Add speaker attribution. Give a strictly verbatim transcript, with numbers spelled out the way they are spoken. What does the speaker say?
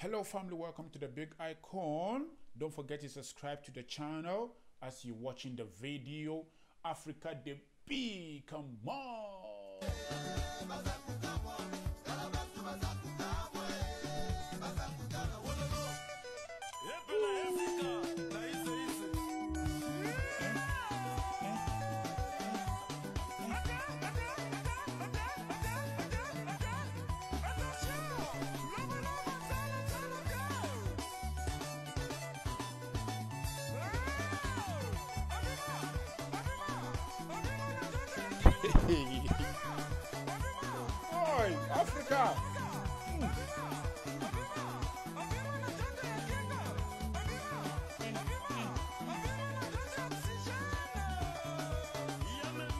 Speaker 1: Hello family, welcome to the big icon. Don't forget to subscribe to the channel as you're watching the video. Africa the big, come on. Oi, Africa! Mm.